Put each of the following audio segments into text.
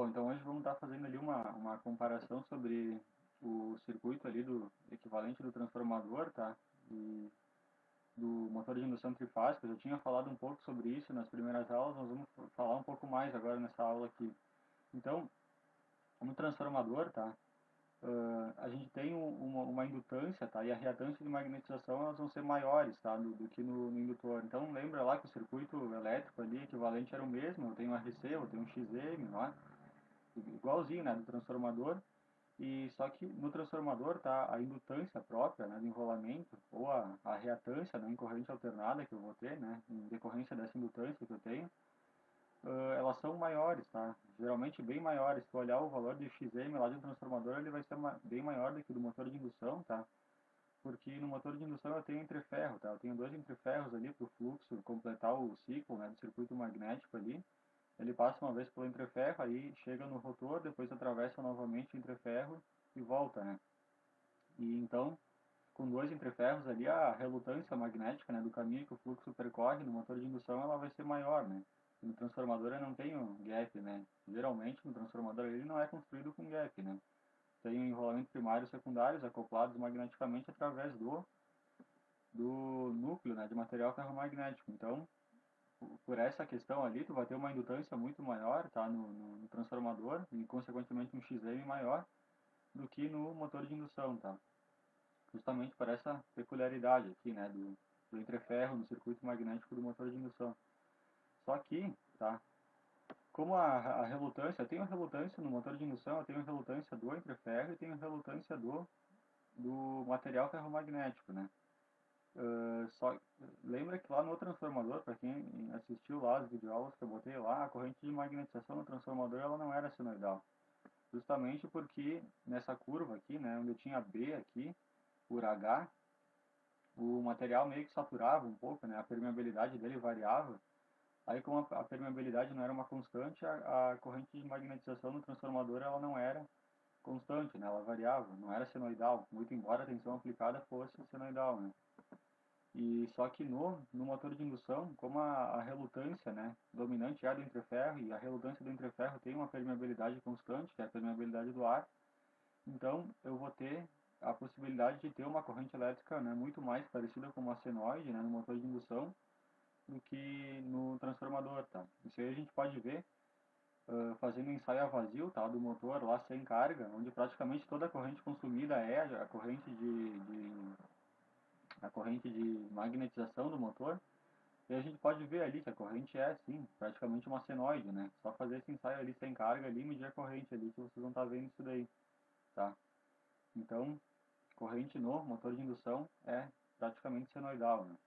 Bom, então hoje vamos estar fazendo ali uma comparação sobre o circuito ali do equivalente do transformador, tá? E do motor de indução trifásica. Eu já tinha falado um pouco sobre isso nas primeiras aulas, nós vamos falar um pouco mais agora nessa aula aqui. Então, no transformador, tá? A gente tem uma indutância, tá? E a reatância de magnetização elas vão ser maiores, tá? Do que no indutor. Então, lembra lá que o circuito elétrico ali equivalente era o mesmo. Eu tenho um RC, eu tenho um XM, lá, igualzinho, né? Do transformador. E só que no transformador tá a indutância própria, né, do enrolamento, ou a reatância, né, em corrente alternada que eu vou ter, né, em decorrência dessa indutância que eu tenho, elas são maiores, tá? Geralmente bem maiores. Se tu olhar o valor de XM lá de um transformador, ele vai ser bem maior do que do motor de indução, tá? Porque no motor de indução eu tenho entreferro, tá? Eu tenho dois entreferros ali para o fluxo completar o ciclo, né, do circuito magnético ali. Ele passa uma vez pelo entreferro, aí chega no rotor, depois atravessa novamente o entreferro e volta, né? E então, com dois entreferros ali, a relutância magnética, né, do caminho que o fluxo percorre no motor de indução, ela vai ser maior, né? E no transformador eu não tenho gap, né? Geralmente no transformador ele não é construído com gap, né? Tem enrolamento primário e secundários acoplados magneticamente através do núcleo, né, de material ferromagnético. Então, por essa questão ali, tu vai ter uma indutância muito maior, tá, no transformador e consequentemente um XM maior do que no motor de indução, tá? Justamente por essa peculiaridade aqui, né, do entreferro no circuito magnético do motor de indução. Só que, tá, como a relutância, eu tenho relutância no motor de indução, eu tenho relutância do entreferro e tenho relutância do material ferromagnético, né? Só lembra que lá no transformador, para quem assistiu lá as videoaulas que eu botei lá, a corrente de magnetização no transformador ela não era senoidal. Justamente porque nessa curva aqui, né, onde eu tinha B aqui, por H, o material meio que saturava um pouco, né, a permeabilidade dele variava. Aí como a permeabilidade não era uma constante, a corrente de magnetização no transformador ela não era constante, né, ela variava, não era senoidal, muito embora a tensão aplicada fosse senoidal, né. E só que no motor de indução, como a relutância, né, dominante é a do entreferro, e a relutância do entreferro tem uma permeabilidade constante, que é a permeabilidade do ar, então eu vou ter a possibilidade de ter uma corrente elétrica, né, muito mais parecida com uma senoide, né, no motor de indução do que no transformador, tá? Isso aí a gente pode ver fazendo um ensaio a vazio, tá, do motor lá sem carga, onde praticamente toda a corrente consumida é a corrente de magnetização do motor. E a gente pode ver ali que a corrente é, sim, praticamente uma senoide, né? Só fazer esse ensaio ali sem carga ali, medir a corrente ali, que vocês vão estar vendo isso daí, tá? Então, corrente no motor de indução é praticamente senoidal, né?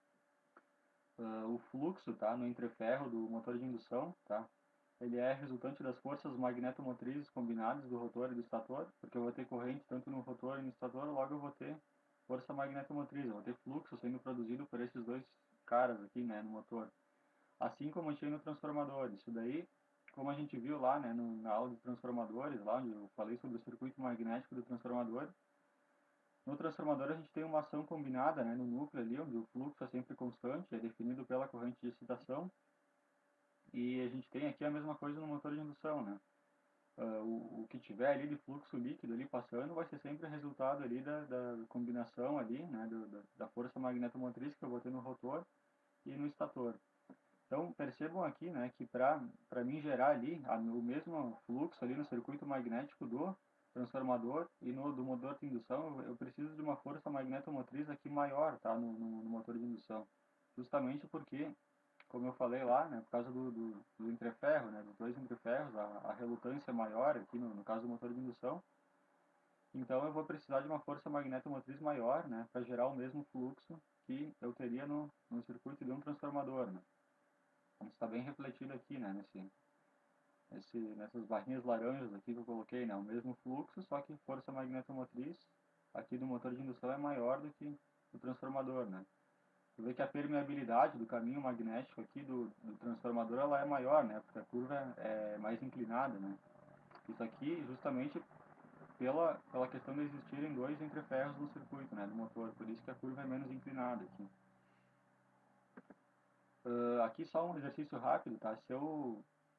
O fluxo, tá, no entreferro do motor de indução, tá? Ele é resultante das forças magnetomotrizes combinadas do rotor e do estator, porque eu vou ter corrente tanto no rotor e no estator, logo eu vou ter força magnetomotriz, eu vou ter fluxo sendo produzido por esses dois caras aqui, né, no motor. Assim como a gente tem no transformador. Isso daí, como a gente viu lá, né, na aula de transformadores, lá onde eu falei sobre o circuito magnético do transformador, no transformador a gente tem uma ação combinada, né, no núcleo ali, onde o fluxo é sempre constante, é definido pela corrente de excitação, e a gente tem aqui a mesma coisa no motor de indução, né. O que tiver ali de fluxo líquido ali passando vai ser sempre resultado ali da combinação ali, né, da força magnetomotriz que eu vou ter no rotor e no estator. Então, percebam aqui, né, que para mim gerar ali o mesmo fluxo ali no circuito magnético do transformador e no do motor de indução, eu preciso de uma força magnetomotriz aqui maior, tá, no motor de indução. Justamente porque, como eu falei lá, né, por causa do entreferro, né, dos dois entreferros, a relutância é maior aqui no caso do motor de indução. Então, eu vou precisar de uma força magnetomotriz maior, né, para gerar o mesmo fluxo que eu teria no circuito de um transformador, né. Então, está bem refletido aqui, né, nessas barrinhas laranjas aqui que eu coloquei, né, o mesmo fluxo, só que força magnetomotriz aqui do motor de indução é maior do que do transformador, né. Você vê que a permeabilidade do caminho magnético aqui do transformador ela é maior, né, porque a curva é mais inclinada, né. Isso aqui justamente pela questão de existirem dois entreferros no circuito, né, do motor, por isso que a curva é menos inclinada aqui. Aqui só um exercício rápido, tá? Se eu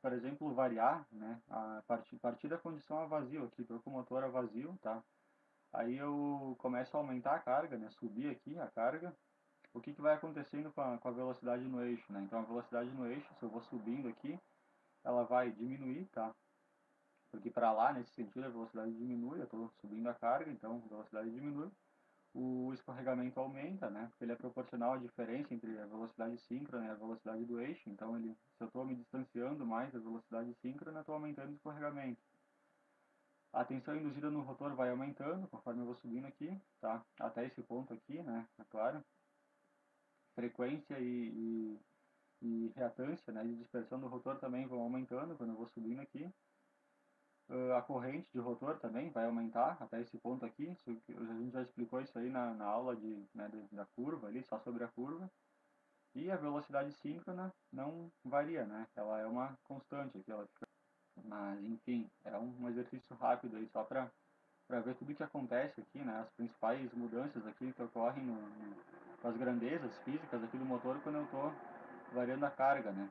por exemplo, variar, né, partir da condição a vazio aqui, estou com o motor a vazio, tá? Aí eu começo a aumentar a carga, né, subir aqui a carga. O que vai acontecendo com a velocidade no eixo, né? Então a velocidade no eixo, se eu vou subindo aqui, ela vai diminuir, tá? Porque para lá, nesse sentido, a velocidade diminui, eu estou subindo a carga, então a velocidade diminui. O escorregamento aumenta, né? Porque ele é proporcional à diferença entre a velocidade síncrona e a velocidade do eixo. Então, se eu estou me distanciando mais da velocidade síncrona, estou aumentando o escorregamento. A tensão induzida no rotor vai aumentando conforme eu vou subindo aqui, tá? Até esse ponto aqui, né? É claro. Frequência e reatância, né, de dispersão do rotor também vão aumentando quando eu vou subindo aqui. A corrente de rotor também vai aumentar até esse ponto aqui. A gente já explicou isso aí na aula da curva ali, só sobre a curva. E a velocidade síncrona não varia, né? Ela é uma constante aqui, ela fica... Mas, enfim, é um exercício rápido aí só para ver tudo o que acontece aqui, né? As principais mudanças aqui que ocorrem com as grandezas físicas aqui do motor quando eu estou variando a carga, né?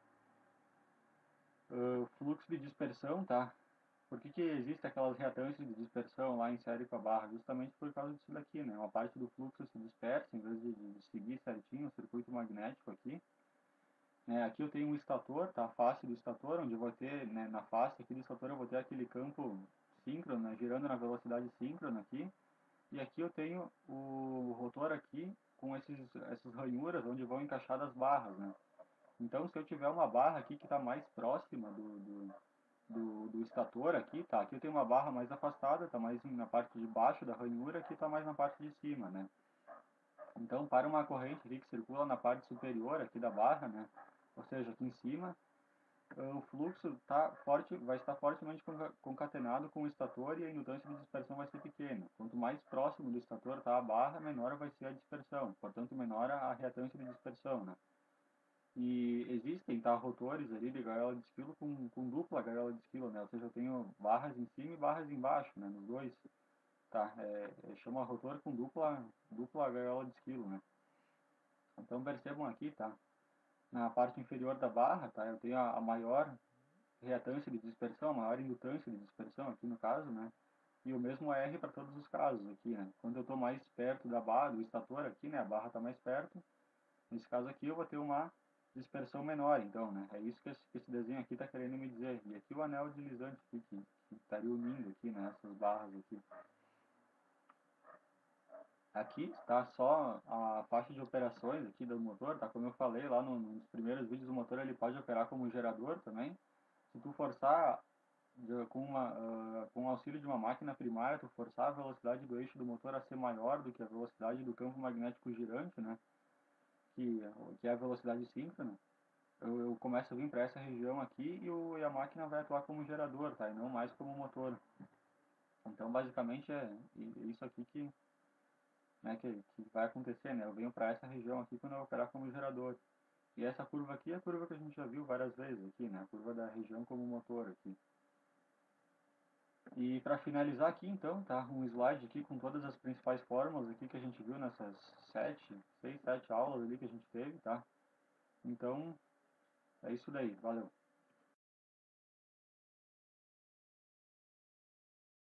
Fluxo de dispersão, tá? Por que existe aquelas reatâncias de dispersão lá em série com a barra? Justamente por causa disso daqui, né? Uma parte do fluxo se dispersa em vez de seguir certinho o circuito magnético aqui. Aqui eu tenho um estator, tá? A face do estator, onde eu vou ter, né, na face aqui do estator eu vou ter aquele campo síncrono, né, girando na velocidade síncrona aqui. E aqui eu tenho o rotor aqui com essas ranhuras onde vão encaixar as barras, né? Então, se eu tiver uma barra aqui que está mais próxima do estator aqui, tá? Aqui eu tenho uma barra mais afastada, tá mais na parte de baixo da ranhura, aqui tá mais na parte de cima, né? Então, para uma corrente aqui que circula na parte superior aqui da barra, né? Ou seja, aqui em cima, o fluxo vai estar fortemente concatenado com o estator e a indutância de dispersão vai ser pequena. Quanto mais próximo do estator está a barra, menor vai ser a dispersão, portanto menor a reatância de dispersão, né? E existem, tá, rotores ali de gaiola de esquilo com dupla gaiola de esquilo, né? Ou seja, eu tenho barras em cima e barras embaixo, né? Nos dois, tá? Chama rotor com dupla gaiola de esquilo, né? Então percebam aqui, tá? Na parte inferior da barra, tá? Eu tenho a maior reatância de dispersão, a maior indutância de dispersão aqui no caso, né? E o mesmo R para todos os casos aqui, né? Quando eu estou mais perto da barra, do estator aqui, né? A barra está mais perto. Nesse caso aqui eu vou ter uma dispersão menor, então, né? É isso que esse desenho aqui está querendo me dizer. E aqui o anel deslizante aqui, que estaria unindo aqui, né? Essas barras aqui. Aqui está só a faixa de operações aqui do motor, tá? Como eu falei lá nos primeiros vídeos, o motor ele pode operar como gerador também. Se tu forçar com o auxílio de uma máquina primária, tu forçar a velocidade do eixo do motor a ser maior do que a velocidade do campo magnético girante, né? Que é a velocidade síncrona. Eu começo a vir para essa região aqui e a máquina vai atuar como gerador, tá? E não mais como motor. Então, basicamente, é isso aqui que vai acontecer, né? Eu venho para essa região aqui quando eu operar como gerador. E essa curva aqui é a curva que a gente já viu várias vezes aqui, né? A curva da região como motor aqui. E para finalizar aqui, então, tá? Um slide aqui com todas as principais fórmulas aqui que a gente viu nessas 6, 7 aulas ali que a gente teve, tá? Então, é isso daí. Valeu.